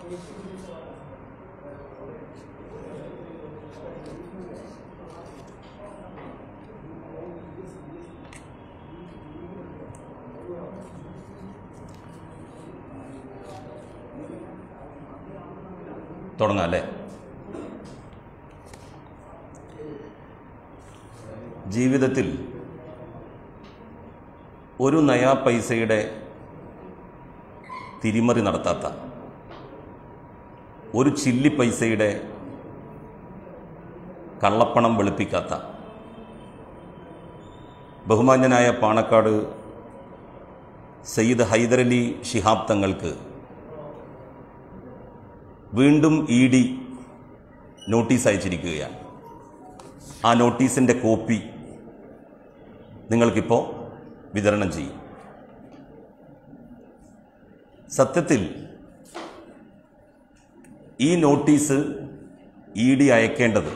തുടങ്ങാം അല്ലേ? ജീവിതത്തിൽ ഒരു നയാ പൈസയുടെ തിരിമറി നടത്താത്ത, ഒരു ചില്ലി പൈസയുടെ കള്ളപ്പണം വെളുപ്പിക്കാത്ത ബഹുമാന്യനായ പാണക്കാട് സയ്യിദ് ഹൈദരലി ശിഹാബ് തങ്ങൾക്ക് വീണ്ടും ED നോട്ടീസ് അയച്ചിരിക്കുകയാണ്. ആ നോട്ടീസിൻ്റെ കോപ്പി നിങ്ങൾക്കിപ്പോൾ വിതരണം ചെയ്യും. സത്യത്തിൽ ഈ നോട്ടീസ് ED അയക്കേണ്ടത്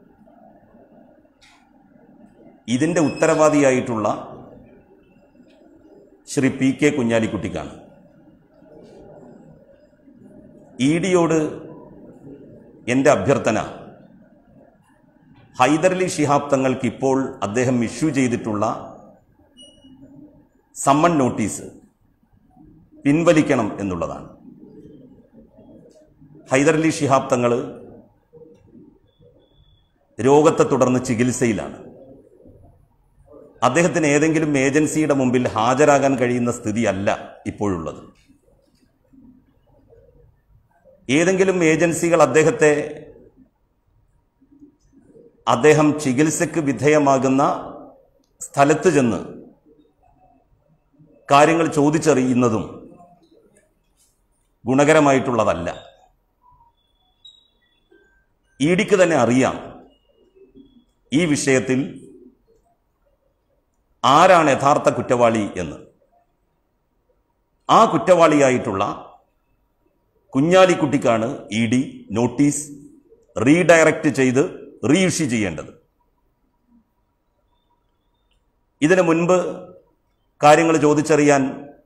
ഇതിൻ്റെ ഉത്തരവാദിയായിട്ടുള്ള ശ്രീ PK കുഞ്ഞാലിക്കുട്ടിക്കാണ്. EDയോട് എൻ്റെ അഭ്യർത്ഥന, ഹൈദരലി ശിഹാബ് തങ്ങൾക്ക് ഇപ്പോൾ അദ്ദേഹം ഇഷ്യൂ ചെയ്തിട്ടുള്ള സമ്മൺ നോട്ടീസ് പിൻവലിക്കണം എന്നുള്ളതാണ്. ഹൈദരലി ശിഹാബ് തങ്ങൾ രോഗത്തെ തുടർന്ന് ചികിത്സയിലാണ്. അദ്ദേഹത്തിന് ഏതെങ്കിലും ഏജൻസിയുടെ മുമ്പിൽ ഹാജരാകാൻ കഴിയുന്ന സ്ഥിതിയല്ല ഇപ്പോഴുള്ളത്. ഏതെങ്കിലും ഏജൻസികൾ അദ്ദേഹം ചികിത്സയ്ക്ക് വിധേയമാകുന്ന സ്ഥലത്ത് ചെന്ന് കാര്യങ്ങൾ ചോദിച്ചറിയുന്നതും ഗുണകരമായിട്ടുള്ളതല്ല. EDക്ക് തന്നെ അറിയാം ഈ വിഷയത്തിൽ ആരാണ് യഥാർത്ഥ കുറ്റവാളി എന്ന്. ആ കുറ്റവാളിയായിട്ടുള്ള കുഞ്ഞാലിക്കുട്ടിക്കാണ് ED നോട്ടീസ് റീഡയറക്റ്റ് ചെയ്ത് റീഇഷ്യൂ ചെയ്യേണ്ടത്. ഇതിനു മുൻപ് കാര്യങ്ങൾ ചോദിച്ചറിയാൻ,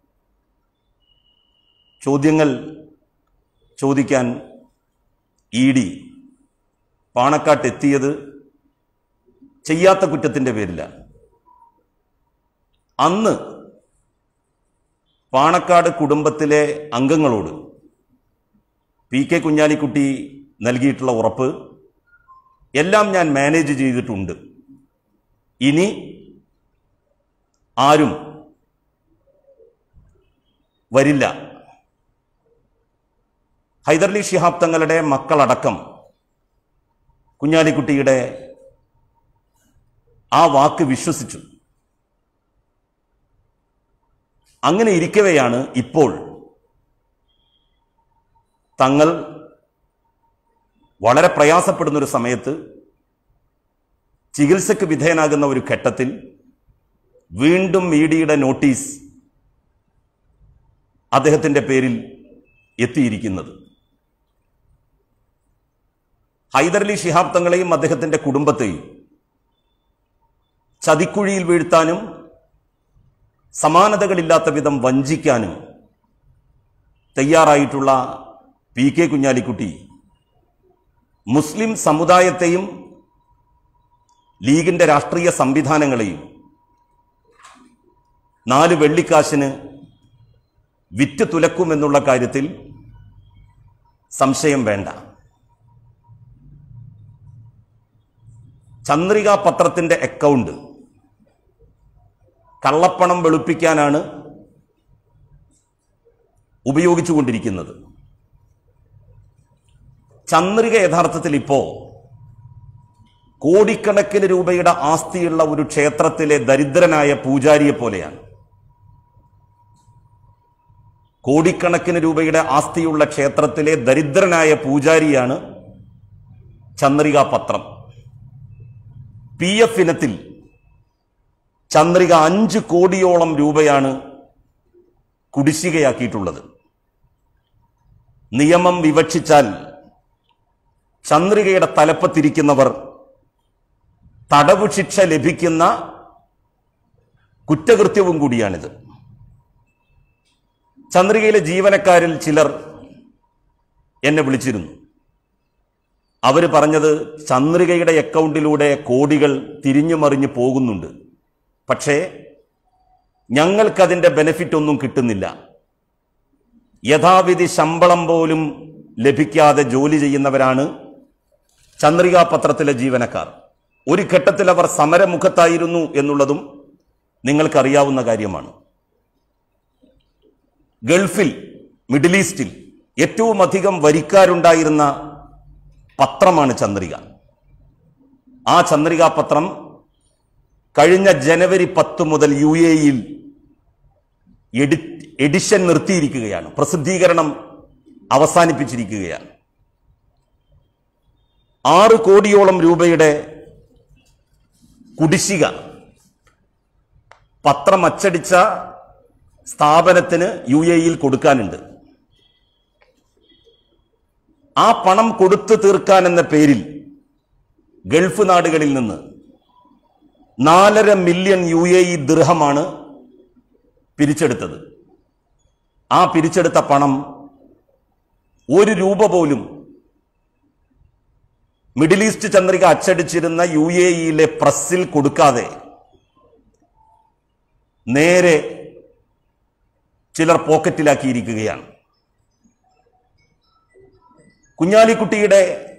ചോദ്യങ്ങൾ ചോദിക്കാൻ ED പാണക്കാട്ടെത്തിയത് ചെയ്യാത്ത കുറ്റത്തിൻ്റെ പേരിലാണ്. അന്ന് പാണക്കാട് കുടുംബത്തിലെ അംഗങ്ങളോട് PK കുഞ്ഞാലിക്കുട്ടി നൽകിയിട്ടുള്ള ഉറപ്പ്, എല്ലാം ഞാൻ മാനേജ് ചെയ്തിട്ടുണ്ട്, ഇനി ആരും വരില്ല. ഹൈദരലി ശിഹാബ് തങ്ങളുടെ മക്കളടക്കം കുഞ്ഞാലിക്കുട്ടിയുടെ ആ വാക്ക് വിശ്വസിച്ചു. അങ്ങനെ ഇരിക്കവെയാണ് ഇപ്പോൾ തങ്ങൾ വളരെ പ്രയാസപ്പെടുന്നൊരു സമയത്ത്, ചികിത്സയ്ക്ക് വിധേയനാകുന്ന ഒരു ഘട്ടത്തിൽ വീണ്ടും EDയുടെ നോട്ടീസ് അദ്ദേഹത്തിൻ്റെ പേരിൽ എത്തിയിരിക്കുന്നത്. ഹൈദരലി ശിഹാബ് തങ്ങളെയും അദ്ദേഹത്തിൻ്റെ കുടുംബത്തെയും ചതിക്കുഴിയിൽ വീഴ്ത്താനും സമാനതകളില്ലാത്ത വിധം വഞ്ചിക്കാനും തയ്യാറായിട്ടുള്ള PK കുഞ്ഞാലിക്കുട്ടി മുസ്ലിം സമുദായത്തെയും ലീഗിൻ്റെ രാഷ്ട്രീയ സംവിധാനങ്ങളെയും 4 വെള്ളിക്കാശിന് വിറ്റ് തുലക്കുമെന്നുള്ള കാര്യത്തിൽ സംശയം വേണ്ട. ചന്ദ്രിക പത്രത്തിൻ്റെ അക്കൗണ്ട് കള്ളപ്പണം വെളുപ്പിക്കാനാണ് ഉപയോഗിച്ചുകൊണ്ടിരിക്കുന്നത്. ചന്ദ്രിക യഥാർത്ഥത്തിൽ ഇപ്പോൾ കോടിക്കണക്കിന് രൂപയുടെ ആസ്തിയുള്ള ഒരു ക്ഷേത്രത്തിലെ ദരിദ്രനായ പൂജാരിയെ പോലെയാണ്. കോടിക്കണക്കിന് രൂപയുടെ ആസ്തിയുള്ള ക്ഷേത്രത്തിലെ ദരിദ്രനായ പൂജാരിയാണ് ചന്ദ്രിക പത്രം. PF ഇനത്തിൽ ചന്ദ്രിക 5 കോടിയോളം രൂപയാണ് കുടിശ്ശികയാക്കിയിട്ടുള്ളത്. നിയമം വിവക്ഷിച്ചാൽ ചന്ദ്രികയുടെ തലപ്പത്തിരിക്കുന്നവർ തടവു ശിക്ഷ ലഭിക്കുന്ന കുറ്റകൃത്യവും കൂടിയാണിത്. ചന്ദ്രികയിലെ ജീവനക്കാരിൽ ചിലർ എന്നെ വിളിച്ചിരുന്നു. അവർ പറഞ്ഞത് ചന്ദ്രികയുടെ അക്കൗണ്ടിലൂടെ കോടികൾ തിരിഞ്ഞു മറിഞ്ഞു പോകുന്നുണ്ട്, പക്ഷേ ഞങ്ങൾക്കതിൻ്റെ ബെനിഫിറ്റ് ഒന്നും കിട്ടുന്നില്ല. യഥാവിധി ശമ്പളം പോലും ലഭിക്കാതെ ജോലി ചെയ്യുന്നവരാണ് ചന്ദ്രികാ പത്രത്തിലെ ജീവനക്കാർ. ഒരു ഘട്ടത്തിൽ അവർ സമരമുഖത്തായിരുന്നു എന്നുള്ളതും നിങ്ങൾക്കറിയാവുന്ന കാര്യമാണ്. ഗൾഫിൽ, മിഡിൽ ഈസ്റ്റിൽ ഏറ്റവും അധികം വരിക്കാരുണ്ടായിരുന്ന പത്രമാണ് ചന്ദ്രിക. ആ ചന്ദ്രികാ പത്രം കഴിഞ്ഞ ജനുവരി 10 മുതൽ UAE-യിൽ എഡിഷൻ നിർത്തിയിരിക്കുകയാണ്, പ്രസിദ്ധീകരണം അവസാനിപ്പിച്ചിരിക്കുകയാണ്. 6 കോടിയോളം രൂപയുടെ കുടിശ്ശിക പത്രം അച്ചടിച്ച സ്ഥാപനത്തിന് UAE-യിൽ കൊടുക്കാനുണ്ട്. ആ പണം കൊടുത്തു തീർക്കാൻ എന്ന പേരിൽ ഗൾഫ് നാടുകളിൽ നിന്ന് 4.5 മില്യൺ UAE ദിർഹമാണ് പിരിച്ചെടുത്തത്. ആ പിരിച്ചെടുത്ത പണം 1 രൂപ പോലും മിഡിൽ ഈസ്റ്റ് ചന്ദ്രിക അച്ചടിച്ചിരുന്ന UAE-യിലെ പ്രസ്സിൽ കൊടുക്കാതെ നേരെ ചിലർ പോക്കറ്റിലാക്കിയിരിക്കുകയാണ്. കുഞ്ഞാലിക്കുട്ടിയുടെ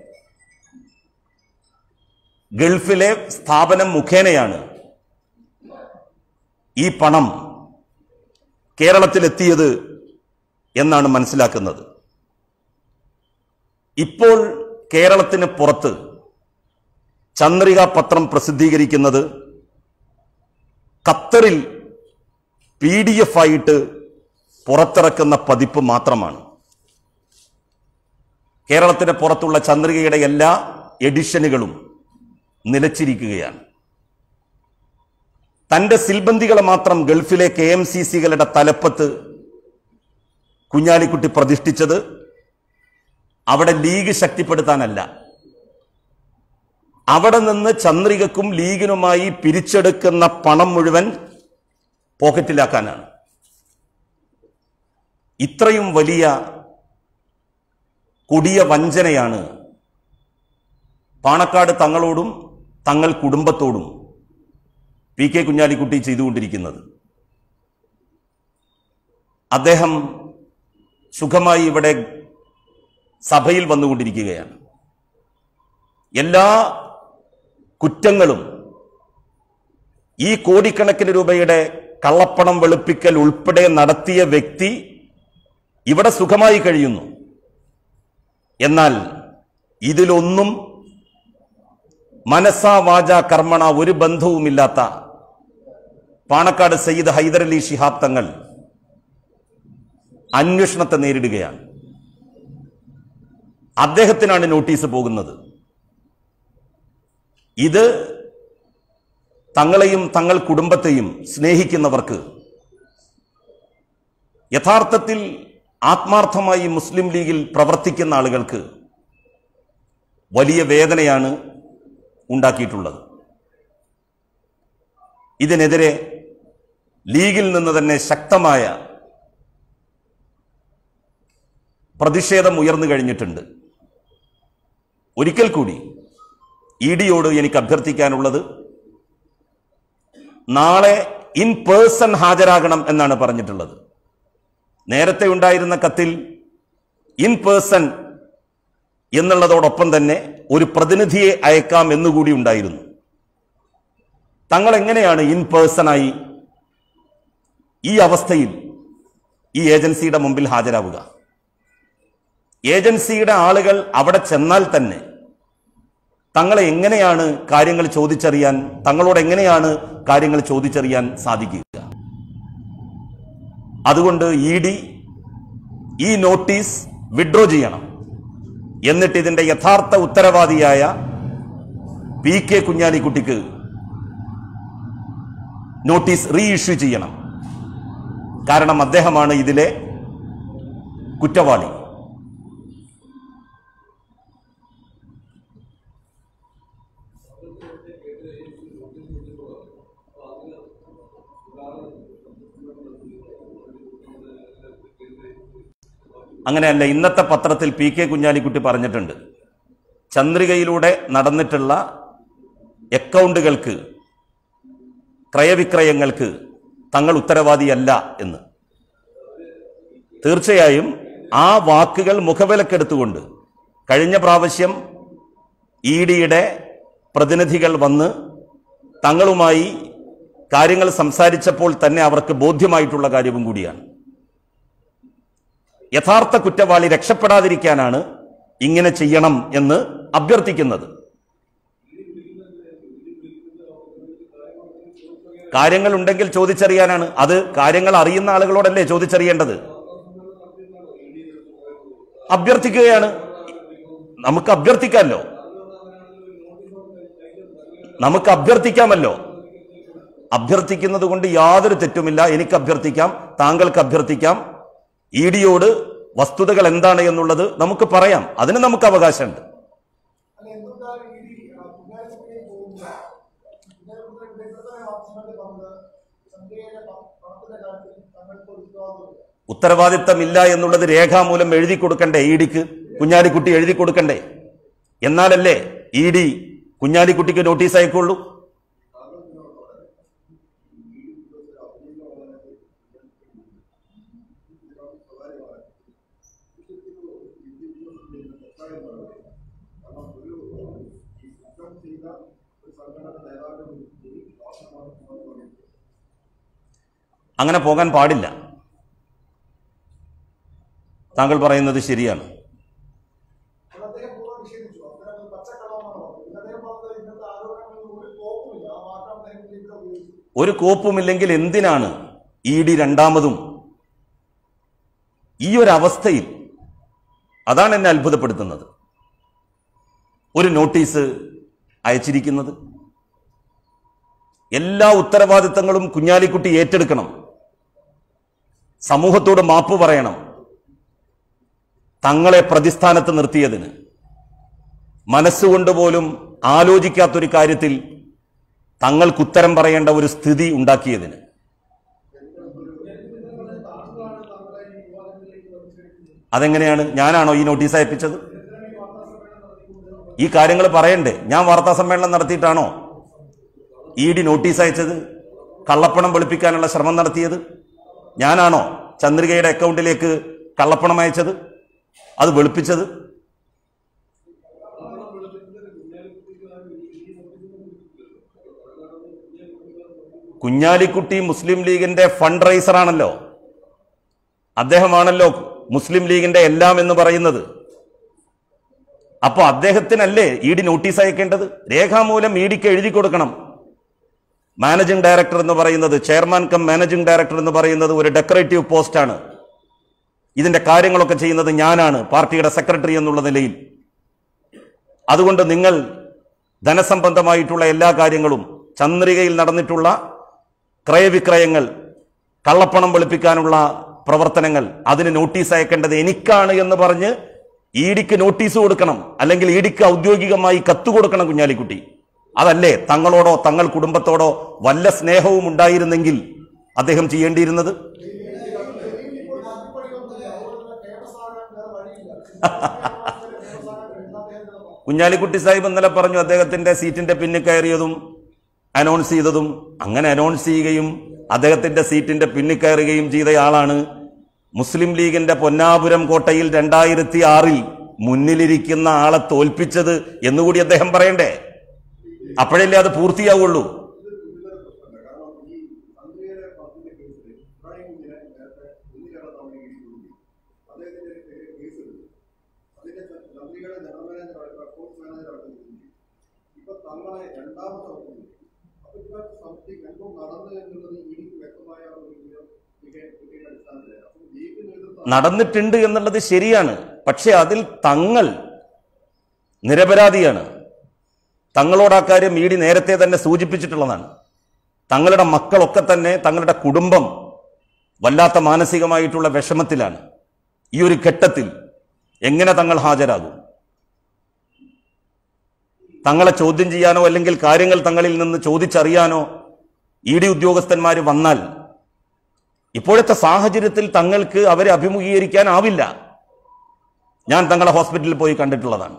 ഗൾഫിലെ സ്ഥാപനം മുഖേനയാണ് ഈ പണം കേരളത്തിലെത്തിയത് എന്നാണ് മനസ്സിലാക്കുന്നത്. ഇപ്പോൾ കേരളത്തിന് പുറത്ത് ചന്ദ്രിക പത്രം പ്രസിദ്ധീകരിക്കുന്നത് ഖത്തറിൽ PDF ആയിട്ട് പുറത്തിറക്കുന്ന പതിപ്പ് മാത്രമാണ്. കേരളത്തിന് പുറത്തുള്ള ചന്ദ്രികയുടെ എല്ലാ എഡിഷനുകളും നിലച്ചിരിക്കുകയാണ്. തൻ്റെ സിൽബന്ദികളെ മാത്രം ഗൾഫിലെ KMCC-കളുടെ തലപ്പത്ത് കുഞ്ഞാലിക്കുട്ടി പ്രതിഷ്ഠിച്ചത് അവിടെ ലീഗ് ശക്തിപ്പെടുത്താനല്ല, അവിടെ നിന്ന് ചന്ദ്രികക്കും ലീഗിനുമായി പിരിച്ചെടുക്കുന്ന പണം മുഴുവൻ പോക്കറ്റിലാക്കാനാണ്. ഇത്രയും വലിയ കൊടിയ വഞ്ചനയാണ് പാണക്കാട് തങ്ങളോടും തങ്ങൾ കുടുംബത്തോടും PK കുഞ്ഞാലിക്കുട്ടി ചെയ്തുകൊണ്ടിരിക്കുന്നത്. അദ്ദേഹം സുഖമായി ഇവിടെ സഭയിൽ വന്നുകൊണ്ടിരിക്കുകയാണ്. എല്ലാ കുറ്റങ്ങളും ഈ കോടിക്കണക്കിന് രൂപയുടെ കള്ളപ്പണം വെളുപ്പിക്കൽ ഉൾപ്പെടെ നടത്തിയ വ്യക്തി ഇവിടെ സുഖമായി കഴിയുന്നു. എന്നാൽ ഇതിലൊന്നും മനസാ വാച കർമ്മണ ഒരു ബന്ധവുമില്ലാത്ത പാണക്കാട് സയ്യിദ് ഹൈദരലി ശിഹാബ് തങ്ങൾ അന്വേഷണത്തെ നേരിടുകയാണ്. അദ്ദേഹത്തിനാണ് നോട്ടീസ് പോകുന്നത്. ഇത് തങ്ങളെയും തങ്ങൾ കുടുംബത്തെയും സ്നേഹിക്കുന്നവർക്ക്, യഥാർത്ഥത്തിൽ ആത്മാർത്ഥമായി മുസ്ലിം ലീഗിൽ പ്രവർത്തിക്കുന്ന ആളുകൾക്ക് വലിയ വേദനയാണ് ഉണ്ടാക്കിയിട്ടുള്ളത്. ഇതിനെതിരെ ലീഗിൽ നിന്ന് തന്നെ ശക്തമായ പ്രതിഷേധം ഉയർന്നു കഴിഞ്ഞിട്ടുണ്ട്. ഒരിക്കൽ കൂടി ED-യോട് എനിക്ക് അഭ്യർത്ഥിക്കാനുള്ളത്, നാളെ ഇൻ പേഴ്സൺ ഹാജരാകണം എന്നാണ് പറഞ്ഞിട്ടുള്ളത്. നേരത്തെ ഉണ്ടായിരുന്ന കത്തിൽ ഇൻ പേഴ്സൺ എന്നുള്ളതോടൊപ്പം തന്നെ ഒരു പ്രതിനിധിയെ അയക്കാം എന്നുകൂടി ഉണ്ടായിരുന്നു. തങ്ങൾ എങ്ങനെയാണ് ഇൻ പേഴ്സണായി ഈ അവസ്ഥയിൽ ഈ ഏജൻസിയുടെ മുമ്പിൽ ഹാജരാവുക? ഏജൻസിയുടെ ആളുകൾ അവിടെ ചെന്നാൽ തന്നെ തങ്ങളെ എങ്ങനെയാണ് കാര്യങ്ങൾ ചോദിച്ചറിയാൻ, തങ്ങളോട് എങ്ങനെയാണ് കാര്യങ്ങൾ ചോദിച്ചറിയാൻ സാധിക്കുക? അതുകൊണ്ട് ED ഈ നോട്ടീസ് വിഡ്രോ ചെയ്യണം. എന്നിട്ട് ഇതിന്റെ യഥാർത്ഥ ഉത്തരവാദിയായ PK കുഞ്ഞാലിക്കുട്ടിക്ക് നോട്ടീസ് റീഇഷ്യൂ ചെയ്യണം. കാരണം അദ്ദേഹമാണ് ഇതിലെ കുറ്റവാളി. അങ്ങനെയല്ല. ഇന്നത്തെ പത്രത്തിൽ പി.കെ. കുഞ്ഞാലിക്കുട്ടി പറഞ്ഞിട്ടുണ്ട്, ചന്ദ്രികയിലൂടെ നടന്നിട്ടുള്ള അക്കൗണ്ടുകൾക്ക്, ക്രയവിക്രയങ്ങൾക്ക് തങ്ങൾ ഉത്തരവാദിയല്ല എന്ന്. തീർച്ചയായും ആ വാക്കുകൾ മുഖവിലക്കെടുത്തുകൊണ്ട് കഴിഞ്ഞ പ്രാവശ്യം ഇ.ഡിയുടെ പ്രതിനിധികൾ വന്ന് തങ്ങളുമായി കാര്യങ്ങൾ സംസാരിച്ചപ്പോൾ തന്നെ അവർക്ക് ബോധ്യമായിട്ടുള്ള കാര്യവും കൂടിയാണ്. യഥാർത്ഥ കുറ്റവാളി രക്ഷപ്പെടാതിരിക്കാനാണ് ഇങ്ങനെ ചെയ്യണം എന്ന് അഭ്യർത്ഥിക്കുന്നത്. കാര്യങ്ങൾ ഉണ്ടെങ്കിൽ ചോദിച്ചറിയാനാണ്. അത് കാര്യങ്ങൾ അറിയുന്ന ആളുകളോടല്ലേ ചോദിച്ചറിയേണ്ടത്? അഭ്യർത്ഥിക്കുകയാണ്. നമുക്ക് അഭ്യർത്ഥിക്കാമല്ലോ, നമുക്ക് അഭ്യർത്ഥിക്കാമല്ലോ. അഭ്യർത്ഥിക്കുന്നത് കൊണ്ട് യാതൊരു തെറ്റുമില്ല. എനിക്ക് അഭ്യർത്ഥിക്കാം, താങ്കൾക്ക് അഭ്യർത്ഥിക്കാം. ഇ.ഡിയോട് വസ്തുതകൾ എന്താണ് എന്നുള്ളത് നമുക്ക് പറയാം. അതിന് നമുക്ക് അവകാശമുണ്ട്. ഉത്തരവാദിത്തമില്ല എന്നുള്ളത് രേഖാമൂലം എഴുതി കൊടുക്കണ്ടേ ഇ.ഡിക്ക്? കുഞ്ഞാലിക്കുട്ടി എഴുതി കൊടുക്കണ്ടേ? എന്നാലല്ലേ ഇ.ഡി കുഞ്ഞാലിക്കുട്ടിക്ക് നോട്ടീസ് അയക്കുള്ളൂ. അങ്ങനെ പോകാൻ പാടില്ല. താങ്കൾ പറയുന്നത് ശരിയാണ്. ഒരു കോപ്പുമില്ലെങ്കിൽ എന്തിനാണ് ഇ.ഡി രണ്ടാമതും ഈ ഒരു അവസ്ഥയിൽ? അതാണ് എന്നെ അത്ഭുതപ്പെടുത്തുന്നത്. ഒരു നോട്ടീസ് അയച്ചിരിക്കുന്നത്. എല്ലാ ഉത്തരവാദിത്തങ്ങളും കുഞ്ഞാലിക്കുട്ടി ഏറ്റെടുക്കണം, സമൂഹത്തോട് മാപ്പ് പറയണം. തങ്ങളെ പ്രതിസ്ഥാനത്ത് നിർത്തിയതിന്, മനസ്സുകൊണ്ട് പോലും ആലോചിക്കാത്തൊരു കാര്യത്തിൽ തങ്ങൾക്ക് ഉത്തരം പറയേണ്ട ഒരു സ്ഥിതി ഉണ്ടാക്കിയതിന്. അതെങ്ങനെയാണ്? ഞാനാണോ ഈ നോട്ടീസ് അയപ്പിച്ചത്? ഈ കാര്യങ്ങൾ പറയണ്ടേ? ഞാൻ വാർത്താ സമ്മേളനം നടത്തിയിട്ടാണോ ഇ.ഡി നോട്ടീസ് അയച്ചത്? കള്ളപ്പണം വെളുപ്പിക്കാനുള്ള ശ്രമം നടത്തിയത് ഞാനാണോ? ചന്ദ്രികയുടെ അക്കൗണ്ടിലേക്ക് കള്ളപ്പണം അയച്ചത്, അത് വെളുപ്പിച്ചത്? കുഞ്ഞാലിക്കുട്ടി മുസ്ലിം ലീഗിന്റെ ഫണ്ട് റൈസർ ആണല്ലോ. അദ്ദേഹമാണല്ലോ മുസ്ലിം ലീഗിന്റെ എല്ലാം എന്ന് പറയുന്നത്. അപ്പൊ അദ്ദേഹത്തിനല്ലേ ഇ.ഡി നോട്ടീസ് അയക്കേണ്ടത്? രേഖാമൂലം ഇ.ഡിക്ക് എഴുതി കൊടുക്കണം. മാനേജിംഗ് ഡയറക്ടർ എന്ന് പറയുന്നത്, ചെയർമാൻ കം മാനേജിംഗ് ഡയറക്ടർ എന്ന് പറയുന്നത് ഒരു ഡെക്കറേറ്റീവ് പോസ്റ്റാണ്. ഇതിന്റെ കാര്യങ്ങളൊക്കെ ചെയ്യുന്നത് ഞാനാണ്, പാർട്ടിയുടെ സെക്രട്ടറി എന്നുള്ള നിലയിൽ. അതുകൊണ്ട് നിങ്ങൾ ധനസംബന്ധമായിട്ടുള്ള എല്ലാ കാര്യങ്ങളും, ചന്ദ്രികയിൽ നടന്നിട്ടുള്ള ക്രയവിക്രയങ്ങൾ, കള്ളപ്പണം വെളുപ്പിക്കാനുള്ള പ്രവർത്തനങ്ങൾ, അതിന് നോട്ടീസ് അയക്കേണ്ടത് എനിക്കാണ് എന്ന് പറഞ്ഞ് ഇ.ഡിക്ക് നോട്ടീസ് കൊടുക്കണം. അല്ലെങ്കിൽ ഇ.ഡിക്ക് ഔദ്യോഗികമായി കത്ത് കൊടുക്കണം കുഞ്ഞാലിക്കുട്ടി. അതല്ലേ തങ്ങളോടോ തങ്ങൾ കുടുംബത്തോടോ വല്ല സ്നേഹവും ഉണ്ടായിരുന്നെങ്കിൽ അദ്ദേഹം ചെയ്യേണ്ടിയിരുന്നത്? കുഞ്ഞാലിക്കുട്ടി സാഹിബ് ഇന്നലെ പറഞ്ഞു അദ്ദേഹത്തിന്റെ സീറ്റിന്റെ പിന്നിൽ കയറിയതും അനൗൺസ് ചെയ്തതും. അങ്ങനെ അനൗൺസ് ചെയ്യുകയും അദ്ദേഹത്തിന്റെ സീറ്റിന്റെ പിന്നിൽ കയറുകയും ചെയ്തയാളാണ് മുസ്ലിം ലീഗിന്റെ പൊന്നാപുരം കോട്ടയിൽ 2006 മുന്നിലിരിക്കുന്ന ആളെ തോൽപ്പിച്ചത് എന്നുകൂടി അദ്ദേഹം പറയണ്ടേ? അപ്പോഴല്ലേ അത് പൂർത്തിയാവുള്ളൂ. നടന്നിട്ടുണ്ട് എന്നുള്ളത് ശരിയാണ്. പക്ഷെ അതിൽ തങ്ങൾ നിരപരാധിയാണ്. തങ്ങളോട് ആ കാര്യം ഇ.ഡി നേരത്തെ തന്നെ സൂചിപ്പിച്ചിട്ടുള്ളതാണ്. തങ്ങളുടെ മക്കളൊക്കെ തന്നെ, തങ്ങളുടെ കുടുംബം വല്ലാത്ത മാനസികമായിട്ടുള്ള വിഷമത്തിലാണ്. ഈ ഒരു ഘട്ടത്തിൽ എങ്ങനെ തങ്ങൾ ഹാജരാകും? തങ്ങളെ ചോദ്യം ചെയ്യാനോ അല്ലെങ്കിൽ കാര്യങ്ങൾ തങ്ങളിൽ നിന്ന് ചോദിച്ചറിയാനോ ഇ.ഡി ഉദ്യോഗസ്ഥന്മാർ വന്നാൽ ഇപ്പോഴത്തെ സാഹചര്യത്തിൽ തങ്ങൾക്ക് അവരെ അഭിമുഖീകരിക്കാനാവില്ല. ഞാൻ തങ്ങളെ ഹോസ്പിറ്റലിൽ പോയി കണ്ടിട്ടുള്ളതാണ്.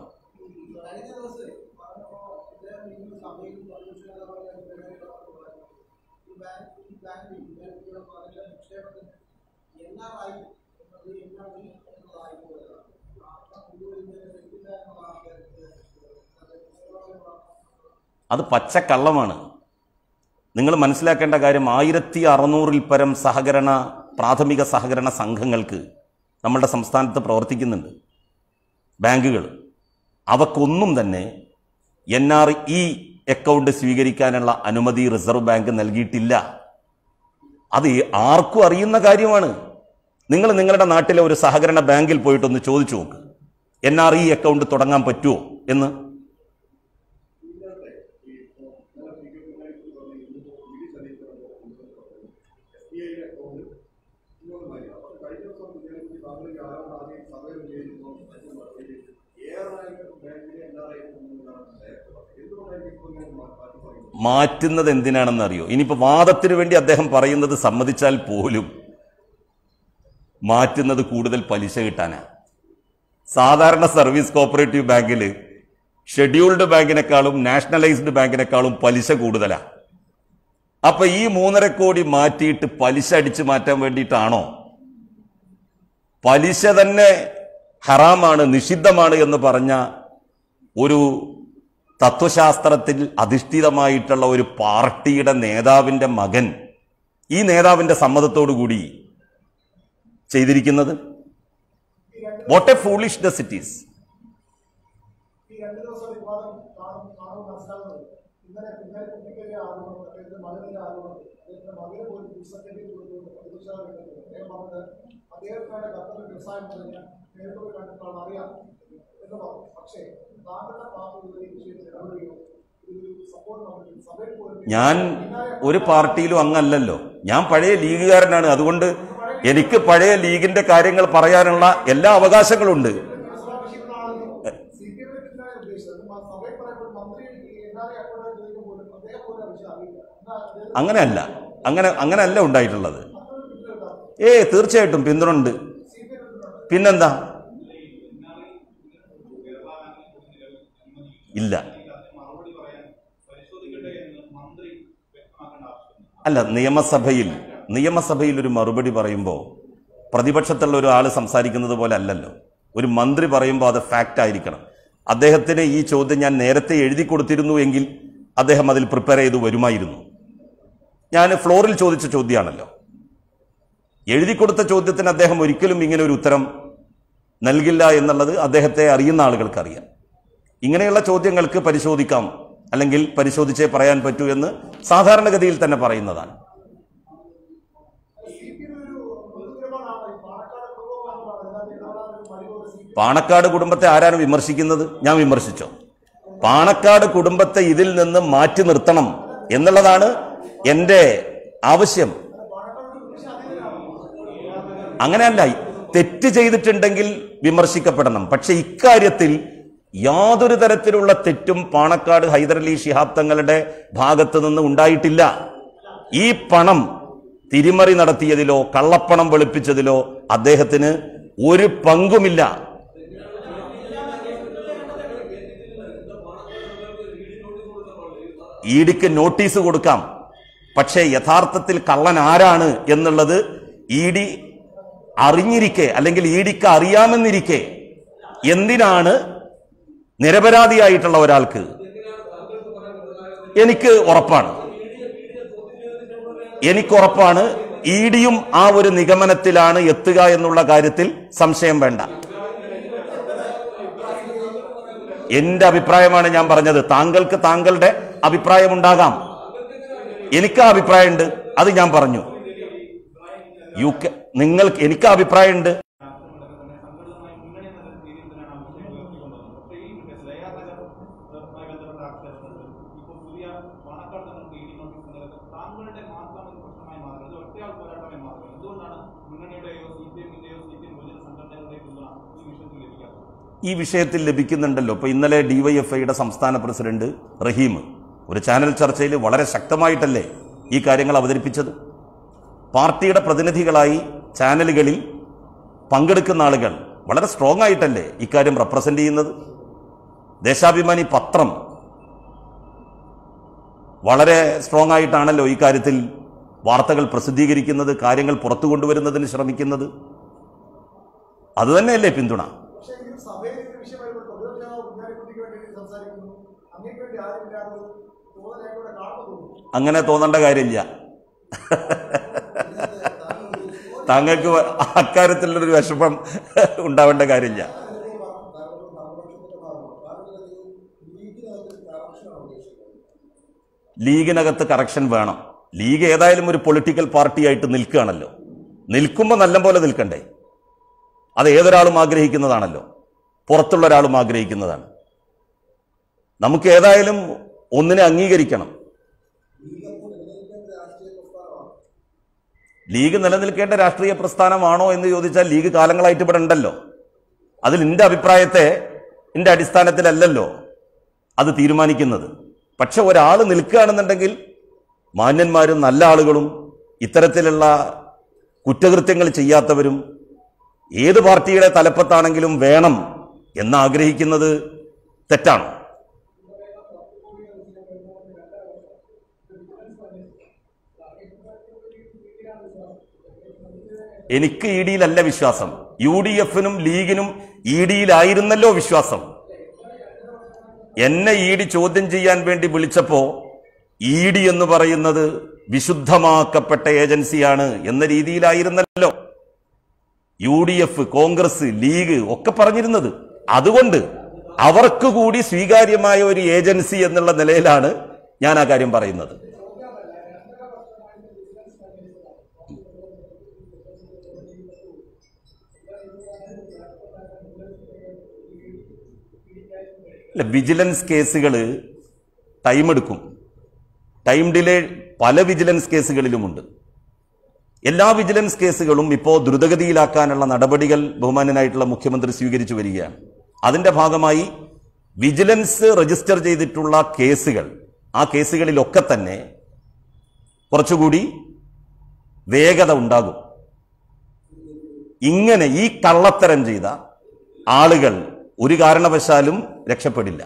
അത് പച്ചക്കള്ളമാണ്. നിങ്ങൾ മനസ്സിലാക്കേണ്ട കാര്യം, 1600-ൽ പരം പ്രാഥമിക സഹകരണ സംഘങ്ങൾക്ക് നമ്മുടെ സംസ്ഥാനത്ത് പ്രവർത്തിക്കുന്നുണ്ട്, ബാങ്കുകൾ. അവക്കൊന്നും തന്നെ NRE അക്കൗണ്ട് സ്വീകരിക്കാനുള്ള അനുമതി റിസർവ് ബാങ്ക് നൽകിയിട്ടില്ല. അത് ആർക്കും അറിയുന്ന കാര്യമാണ്. നിങ്ങൾ നിങ്ങളുടെ നാട്ടിലെ ഒരു സഹകരണ ബാങ്കിൽ പോയിട്ടൊന്ന് ചോദിച്ചു നോക്ക്, NRE അക്കൗണ്ട് തുടങ്ങാൻ പറ്റുമോ എന്ന്. മാറ്റുന്നത് എന്തിനാണെന്ന് അറിയോ? ഇനിയിപ്പോ വാദത്തിന് വേണ്ടി അദ്ദേഹം പറയുന്നത് സമ്മതിച്ചാൽ പോലും മാറ്റുന്നത് കൂടുതൽ പലിശ കിട്ടാനാ. സാധാരണ സർവീസ് കോപ്പറേറ്റീവ് ബാങ്കിൽ ഷെഡ്യൂൾഡ് ബാങ്കിനേക്കാളും നാഷണലൈസ്ഡ് ബാങ്കിനേക്കാളും പലിശ കൂടുതലാ. അപ്പൊ ഈ 3.5 കോടി മാറ്റിയിട്ട് പലിശ അടിച്ചു മാറ്റാൻ വേണ്ടിയിട്ടാണോ? പലിശ തന്നെ ഹറാമാണ്, നിഷിദ്ധമാണ് എന്ന് പറഞ്ഞ ഒരു തത്വശാസ്ത്രത്തിൽ അധിഷ്ഠിതമായിട്ടുള്ള ഒരു പാർട്ടിയുടെ നേതാവിന്റെ മകൻ ഈ നേതാവിന്റെ സമ്മതത്തോടുകൂടി ചെയ്തിരിക്കുന്നത്? What a foolishness it is. ഞാൻ ഒരു പാർട്ടിയിലും അങ്ങല്ലല്ലോ. ഞാൻ പഴയ ലീഗുകാരനാണ്. അതുകൊണ്ട് എനിക്ക് പഴയ ലീഗിന്റെ കാര്യങ്ങൾ പറയാനുള്ള എല്ലാ അവകാശങ്ങളുണ്ട്. അങ്ങനെയല്ല, അങ്ങനെയല്ല ഉണ്ടായിട്ടുള്ളത്. തീർച്ചയായിട്ടും പിന്തുണയുണ്ട്. പിന്നെന്താ? ഇല്ല, അല്ല, നിയമസഭയിൽ ഒരു മറുപടി പറയുമ്പോൾ പ്രതിപക്ഷത്തുള്ള ഒരാൾ സംസാരിക്കുന്നത് പോലെ അല്ലല്ലോ. ഒരു മന്ത്രി പറയുമ്പോൾ അത് ഫാക്റ്റ് ആയിരിക്കണം. അദ്ദേഹത്തിന് ഈ ചോദ്യം ഞാൻ നേരത്തെ എഴുതി കൊടുത്തിരുന്നു എങ്കിൽ അദ്ദേഹം അതിൽ പ്രിപ്പയർ ചെയ്ത് വരുമായിരുന്നു. ഞാൻ ഫ്ലോറിൽ ചോദിച്ച ചോദ്യമാണല്ലോ. എഴുതി കൊടുത്ത ചോദ്യത്തിന് അദ്ദേഹം ഒരിക്കലും ഇങ്ങനെ ഒരു ഉത്തരം നൽകില്ല എന്നുള്ളത് അദ്ദേഹത്തെ അറിയുന്ന ആളുകൾക്കറിയാം. ഇങ്ങനെയുള്ള ചോദ്യങ്ങൾക്ക് പരിശോധിക്കാം, അല്ലെങ്കിൽ പരിശോധിച്ചേ പറയാൻ പറ്റൂ എന്ന് സാധാരണഗതിയിൽ തന്നെ പറയുന്നതാണ്. പാണക്കാട് കുടുംബത്തെ ആരാണ് വിമർശിക്കുന്നത്? ഞാൻ വിമർശിച്ചോ? പാണക്കാട് കുടുംബത്തെ ഇതിൽ നിന്ന് മാറ്റി നിർത്തണം എന്നുള്ളതാണ് എന്റെ ആവശ്യം. അങ്ങനെയല്ല, തെറ്റ് ചെയ്തിട്ടുണ്ടെങ്കിൽ വിമർശിക്കപ്പെടണം. പക്ഷെ ഇക്കാര്യത്തിൽ യാതൊരു തരത്തിലുള്ള തെറ്റും പാണക്കാട് ഹൈദരലി ശിഹാബ് തങ്ങളുടെ ഭാഗത്ത് നിന്ന് ഉണ്ടായിട്ടില്ല. ഈ പണം തിരിമറി നടത്തിയതിലോ കള്ളപ്പണം വെളുപ്പിച്ചതിലോ അദ്ദേഹത്തിന് ഒരു പങ്കുമില്ല. ഇഡിക്ക് നോട്ടീസ് കൊടുക്കാം, പക്ഷേ യഥാർത്ഥത്തിൽ കള്ളൻ ആരാണ് എന്നുള്ളത് ഇഡി അറിഞ്ഞിരിക്കെ, അല്ലെങ്കിൽ ഇഡിക്ക് അറിയാമെന്നിരിക്കെ എന്തിനാണ് നിരപരാധിയായിട്ടുള്ള ഒരാൾക്ക്? എനിക്ക് ഉറപ്പാണ് ഇഡിയും ആ ഒരു നിഗമനത്തിലാണ് എത്തുക എന്നുള്ള കാര്യത്തിൽ സംശയം വേണ്ട. എന്റെ അഭിപ്രായമാണ് ഞാൻ പറഞ്ഞത്. താങ്കൾക്ക് താങ്കളുടെ അഭിപ്രായമുണ്ടാകാം, എനിക്ക് അഭിപ്രായമുണ്ട്, അത് ഞാൻ പറഞ്ഞു. എനിക്ക് അഭിപ്രായമുണ്ട്. ഈ വിഷയത്തിൽ ലഭിക്കുന്നുണ്ടല്ലോ. ഇപ്പൊ ഇന്നലെ ഡിവൈഎഫ്ഐയുടെ സംസ്ഥാന പ്രസിഡന്റ് റഹീം ഒരു ചാനൽ ചർച്ചയിൽ വളരെ ശക്തമായിട്ടല്ലേ ഈ കാര്യങ്ങൾ അവതരിപ്പിച്ചത്. പാർട്ടിയുടെ പ്രതിനിധികളായി ചാനലുകളിൽ പങ്കെടുക്കുന്ന ആളുകൾ വളരെ സ്ട്രോങ് ആയിട്ടല്ലേ ഇക്കാര്യം റെപ്രസെന്റ് ചെയ്യുന്നത്. ദേശാഭിമാനി പത്രം വളരെ സ്ട്രോങ് ആയിട്ടാണല്ലോ ഈ കാര്യത്തിൽ വാർത്തകൾ പ്രസിദ്ധീകരിക്കുന്നത്, കാര്യങ്ങൾ പുറത്തു കൊണ്ടുവരുന്നതിന് ശ്രമിക്കുന്നത്. അതുതന്നെയല്ലേ പിന്തുണ. അങ്ങനെ തോന്നേണ്ട കാര്യമില്ല. താങ്കൾക്ക് അക്കാര്യത്തിലുള്ളൊരു വിഷമം ഉണ്ടാവേണ്ട കാര്യമില്ല. ലീഗിനകത്ത് കറക്ഷൻ വേണം. ലീഗ് ഏതായാലും ഒരു പൊളിറ്റിക്കൽ പാർട്ടിയായിട്ട് നിൽക്കുകയാണല്ലോ. നിൽക്കുമ്പോൾ നല്ലപോലെ നിൽക്കണ്ടേ? അത് ഏതൊരാളും ആഗ്രഹിക്കുന്നതാണല്ലോ, പുറത്തുള്ള ഒരാളും ആഗ്രഹിക്കുന്നതാണ്. നമുക്ക് ഏതായാലും ഒന്നിനെ അംഗീകരിക്കണം. ലീഗ് നിലനിൽക്കേണ്ട രാഷ്ട്രീയ പ്രസ്ഥാനമാണോ എന്ന് ചോദിച്ചാൽ ലീഗ് കാലങ്ങളായിട്ട് ഇവിടെ ഉണ്ടല്ലോ. അതിൽ എൻ്റെ അഭിപ്രായത്തെ എൻ്റെ അടിസ്ഥാനത്തിലല്ലല്ലോ അത് തീരുമാനിക്കുന്നത്. പക്ഷെ ഒരാൾ നിൽക്കുകയാണെന്നുണ്ടെങ്കിൽ മാന്യന്മാരും നല്ല ആളുകളും ഇത്തരത്തിലുള്ള കുറ്റകൃത്യങ്ങൾ ചെയ്യാത്തവരും ഏത് പാർട്ടിയുടെ തലപ്പത്താണെങ്കിലും വേണം എന്നാഗ്രഹിക്കുന്നത് തെറ്റാണ്. എനിക്ക് ഇ ഡിയിലല്ല വിശ്വാസം. UDF-നും ലീഗിനും ഇ ഡിയിലായിരുന്നല്ലോ വിശ്വാസം. എന്നെ ഇ ഡി ചോദ്യം ചെയ്യാൻ വേണ്ടി വിളിച്ചപ്പോ ഇ ഡി എന്ന് പറയുന്നത് വിശുദ്ധമാക്കപ്പെട്ട ഏജൻസിയാണ് എന്ന രീതിയിലായിരുന്നല്ലോ UDF, കോൺഗ്രസ്, ലീഗ് ഒക്കെ പറഞ്ഞിരുന്നത്. അതുകൊണ്ട് അവർക്ക് കൂടി സ്വീകാര്യമായ ഒരു ഏജൻസി എന്നുള്ള നിലയിലാണ് ഞാൻ ആ കാര്യം പറയുന്നത്. വിജിലൻസ് കേസുകൾ ടൈം എടുക്കും. ടൈം ഡിലേ പല വിജിലൻസ് കേസുകളിലുമുണ്ട്. എല്ലാ വിജിലൻസ് കേസുകളും ഇപ്പോൾ ദ്രുതഗതിയിലാക്കാനുള്ള നടപടികൾ ബഹുമാന്യനായിട്ടുള്ള മുഖ്യമന്ത്രി സ്വീകരിച്ചു വരികയാണ്. അതിന്റെ ഭാഗമായി വിജിലൻസ് രജിസ്റ്റർ ചെയ്തിട്ടുള്ള കേസുകൾ, ആ കേസുകളിലൊക്കെ തന്നെ കുറച്ചുകൂടി വേഗത ഉണ്ടാകും. ഇങ്ങനെ ഈ കള്ളത്തരം ചെയ്ത ആളുകൾ ഒരു കാരണവശാലും രക്ഷപ്പെടില്ല.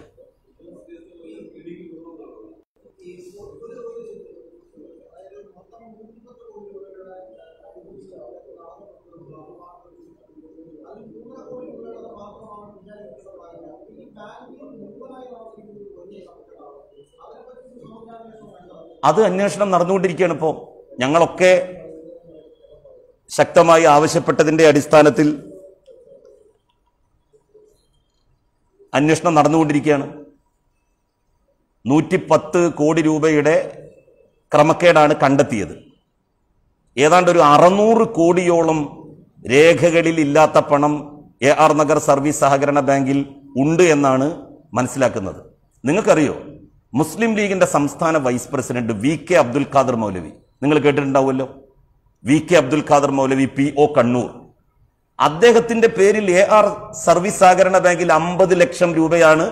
അത് അന്വേഷണം നടന്നുകൊണ്ടിരിക്കുകയാണ്. ഇപ്പോൾ ഞങ്ങളൊക്കെ ശക്തമായി ആവശ്യപ്പെട്ടതിന്റെ അടിസ്ഥാനത്തിൽ അന്വേഷണം നടന്നുകൊണ്ടിരിക്കുകയാണ്. 110 കോടി രൂപയുടെ ക്രമക്കേടാണ് കണ്ടെത്തിയത്. ഏതാണ്ട് ഒരു 600 കോടിയോളം രേഖകളിൽ ഇല്ലാത്ത പണം AR നഗർ സർവീസ് സഹകരണ ബാങ്കിൽ ഉണ്ട് എന്നാണ് മനസ്സിലാക്കുന്നത്. നിങ്ങൾക്കറിയോ, മുസ്ലിം ലീഗിന്റെ സംസ്ഥാന vice president VK Abdul Khader Maulavi, നിങ്ങൾ കേട്ടിട്ടുണ്ടാവുമല്ലോ, VK അബ്ദുൽ ഖാദർ മൗലവി PO കണ്ണൂർ, അദ്ദേഹത്തിന്റെ പേരിൽ AR സർവീസ് സഹകരണ ബാങ്കിൽ 50 ലക്ഷം രൂപയാണ്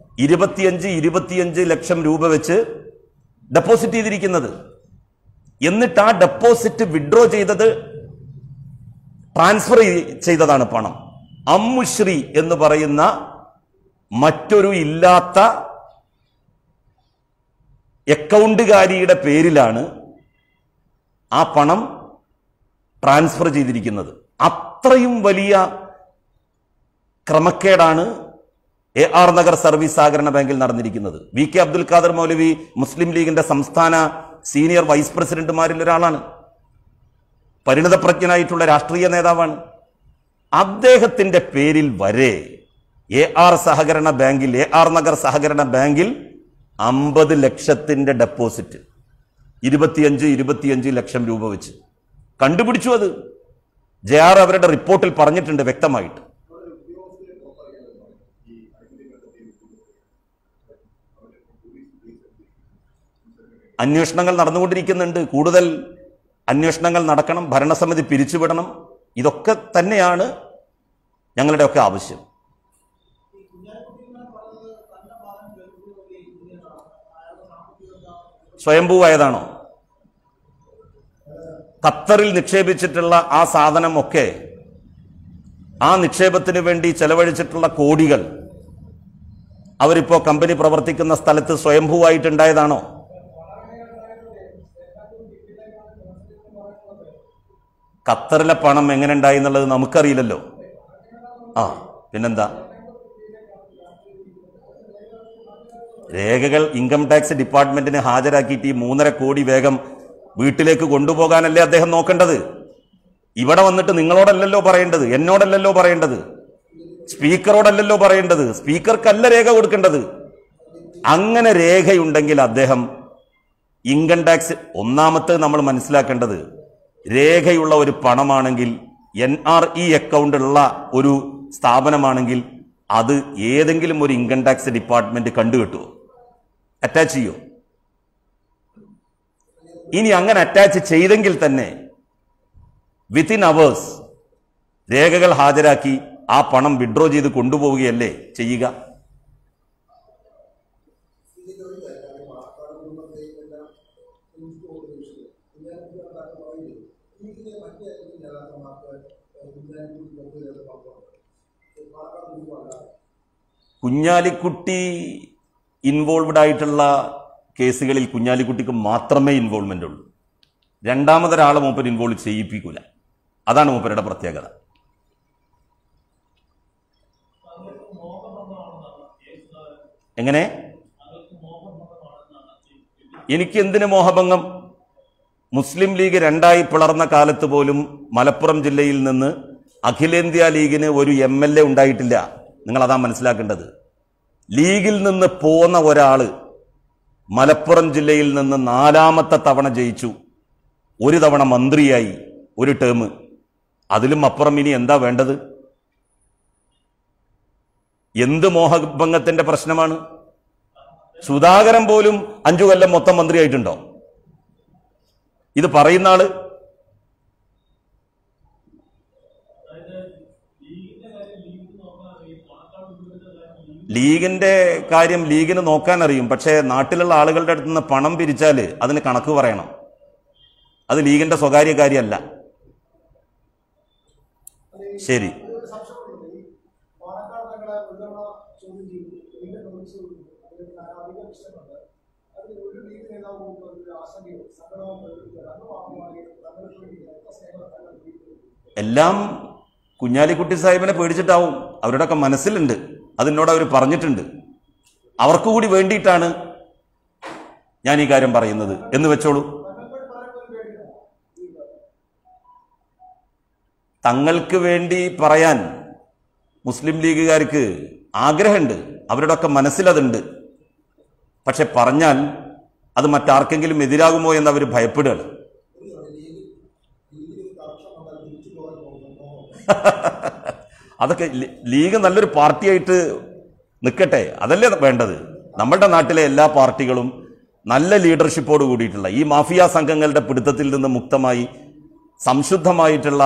25 ലക്ഷം രൂപ വെച്ച് ഡെപ്പോസിറ്റ് ചെയ്തിരിക്കുന്നത്. എന്നിട്ട് ആ ഡെപ്പോസിറ്റ് വിഡ്രോ ചെയ്തത്, ട്രാൻസ്ഫർ ചെയ്തതാണ് പണം. അമ്മുശ്രീ എന്ന് പറയുന്ന മറ്റൊരു ഇല്ലാത്ത അക്കൗണ്ടുകാരിയുടെ പേരിലാണ് ആ പണം ട്രാൻസ്ഫർ ചെയ്തിരിക്കുന്നത്. അത്രയും വലിയ ക്രമക്കേടാണ് AR നഗർ സർവീസ് സഹകരണ ബാങ്കിൽ നടന്നിരിക്കുന്നത്. VK അബ്ദുൽ ഖാദർ മൗലവി മുസ്ലിം ലീഗിന്റെ സംസ്ഥാന സീനിയർ വൈസ് പ്രസിഡന്റുമാരിൽ ഒരാളാണ്. പരിണതപ്രജ്ഞനായിട്ടുള്ള രാഷ്ട്രീയ നേതാവാണ്. അദ്ദേഹത്തിന്റെ പേരിൽ വരെ AR നഗർ സഹകരണ ബാങ്കിൽ 50 ലക്ഷത്തിന്റെ ഡെപ്പോസിറ്റ്, 25 ലക്ഷം രൂപ വെച്ച് കണ്ടുപിടിച്ചു. അത് JR അവരുടെ റിപ്പോർട്ടിൽ പറഞ്ഞിട്ടുണ്ട് വ്യക്തമായിട്ട്. അന്വേഷണങ്ങൾ നടന്നുകൊണ്ടിരിക്കുന്നുണ്ട്. കൂടുതൽ അന്വേഷണങ്ങൾ നടക്കണം, ഭരണസമിതി പിരിച്ചുവിടണം. ഇതൊക്കെ തന്നെയാണ് ഞങ്ങളുടെയൊക്കെ ആവശ്യം. സ്വയംഭൂവായതാണോ? ഖത്തറിൽ നിക്ഷേപിച്ചിട്ടുള്ള ആ സാധനം ഒക്കെ ആ നിക്ഷേപത്തിന് വേണ്ടി ചെലവഴിച്ചിട്ടുള്ള കോടികൾ അവരിപ്പോ കമ്പനി പ്രവർത്തിക്കുന്ന സ്ഥലത്ത് സ്വയംഭൂവായിട്ടുണ്ടായതാണോ? ഖത്തറിലെ പണം എങ്ങനെ ഉണ്ടായി എന്നുള്ളത് നമുക്കറിയില്ലല്ലോ. പിന്നെന്താ? രേഖകൾ ഇൻകം ടാക്സ് ഡിപ്പാർട്ട്മെന്റിന് ഹാജരാക്കിയിട്ട് ഈ 3.5 കോടി വേഗം വീട്ടിലേക്ക് കൊണ്ടുപോകാനല്ലേ അദ്ദേഹം നോക്കേണ്ടത്. ഇവിടെ വന്നിട്ട് നിങ്ങളോടല്ലല്ലോ പറയേണ്ടത്, എന്നോടല്ലല്ലോ പറയേണ്ടത്, സ്പീക്കറോടല്ലല്ലോ പറയേണ്ടത്. സ്പീക്കർക്കല്ല രേഖ കൊടുക്കേണ്ടത്. അങ്ങനെ രേഖയുണ്ടെങ്കിൽ അദ്ദേഹം ഇൻകം ടാക്സ്, ഒന്നാമത്തെ നമ്മൾ മനസ്സിലാക്കേണ്ടത്, രേഖയുള്ള ഒരു പണമാണെങ്കിൽ, NRE അക്കൗണ്ട് ഉള്ള ഒരു സ്ഥാപനമാണെങ്കിൽ അത് ഏതെങ്കിലും ഒരു ഇൻകം ടാക്സ് ഡിപ്പാർട്ട്മെന്റ് കണ്ടുകിട്ടുമോ? അറ്റാച്ച് ചെയ്യോ? ഇനി അങ്ങനെ അറ്റാച്ച് ചെയ്തെങ്കിൽ തന്നെ വിത്തിൻ അവേഴ്സ് രേഖകൾ ഹാജരാക്കി ആ പണം വിഡ്രോ ചെയ്ത് കൊണ്ടുപോവുകയല്ലേ ചെയ്യുക? കുഞ്ഞാലിക്കുട്ടി ഇൻവോൾവ്ഡ് ആയിട്ടുള്ള കേസുകളിൽ കുഞ്ഞാലിക്കുട്ടിക്ക് മാത്രമേ ഇൻവോൾവ്മെന്റ് ഉള്ളൂ. രണ്ടാമതൊരാളെ മൂപ്പർ ഇൻവോൾവ് ചെയ്യിപ്പിക്കൂല. അതാണ് മൂപ്പരുടെ പ്രത്യേകത. എങ്ങനെ? എനിക്ക് എന്തിന് മോഹഭംഗം? മുസ്ലിം ലീഗ് 2ആയി പിളർന്ന കാലത്ത് പോലും മലപ്പുറം ജില്ലയിൽ നിന്ന് അഖിലേന്ത്യാ ലീഗിന് ഒരു MLA ഉണ്ടായിട്ടില്ല. നിങ്ങൾ അതാ മനസ്സിലാക്കേണ്ടത്. ലീഗിൽ നിന്ന് പോന്ന ഒരാള് മലപ്പുറം ജില്ലയിൽ നിന്ന് 4ാമത്തെ തവണ ജയിച്ചു, ഒരു തവണ മന്ത്രിയായി, ഒരു ടേം. അതിലും അപ്പുറം ഇനി എന്താ വേണ്ടത്? എന്ത് മോഹഭംഗത്തിന്റെ പ്രശ്നമാണ്? സുധാകരൻ പോലും 5 കൊല്ലം മൊത്തം മന്ത്രിയായിട്ടുണ്ടോ? ഇത് പറയുന്ന ആള് ലീഗിന്റെ കാര്യം ലീഗിന് നോക്കാൻ അറിയും. പക്ഷേ നാട്ടിലുള്ള ആളുകളുടെ അടുത്ത് നിന്ന് പണം പിരിച്ചാൽ അതിന് കണക്ക് പറയണം. അത് ലീഗിന്റെ സ്വകാര്യ കാര്യമല്ല. ശരി, എല്ലാം കുഞ്ഞാലിക്കുട്ടി സാഹിബിനെ പേടിച്ചിട്ടാവും. അവരുടെയൊക്കെ മനസ്സിലുണ്ട്, അതിനോട് അവർ പറഞ്ഞിട്ടുണ്ട്. അവർക്ക് കൂടി വേണ്ടിയിട്ടാണ് ഞാൻ ഈ കാര്യം പറയുന്നത് എന്ന് വെച്ചോളൂ. തങ്ങൾക്ക് വേണ്ടി പറയാൻ മുസ്ലിം ലീഗുകാർക്ക് ആഗ്രഹമുണ്ട്, അവരുടെയൊക്കെ മനസ്സിലതുണ്ട്. പക്ഷെ പറഞ്ഞാൽ അത് മറ്റാർക്കെങ്കിലും എതിരാകുമോ എന്ന് അവർ ഭയപ്പെടുകയാണ്. അതൊക്കെ ലീഗ് നല്ലൊരു പാർട്ടിയായിട്ട് നിൽക്കട്ടെ, അതല്ലേ വേണ്ടത്. നമ്മളുടെ നാട്ടിലെ എല്ലാ പാർട്ടികളും നല്ല ലീഡർഷിപ്പോട് കൂടിയിട്ടുള്ള, ഈ മാഫിയ സംഘങ്ങളുടെ പിടുത്തത്തിൽ നിന്ന് മുക്തമായി സംശുദ്ധമായിട്ടുള്ള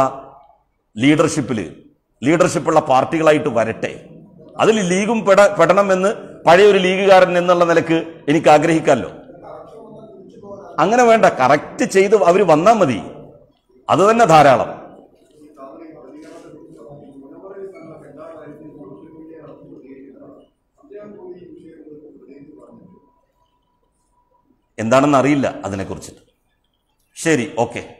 ലീഡർഷിപ്പുള്ള പാർട്ടികളായിട്ട് വരട്ടെ. അതിൽ ലീഗും പെടണമെന്ന് പഴയൊരു ലീഗുകാരൻ എന്നുള്ള നിലക്ക് എനിക്ക് ആഗ്രഹിക്കാമല്ലോ. അങ്ങനെ വേണ്ട, കറക്റ്റ് ചെയ്ത് അവർ വന്നാൽ മതി, അത് തന്നെ ധാരാളം. എന്താണെന്ന് അറിയില്ല അതിനെക്കുറിച്ചിട്ട്. ശരി, ഓക്കെ.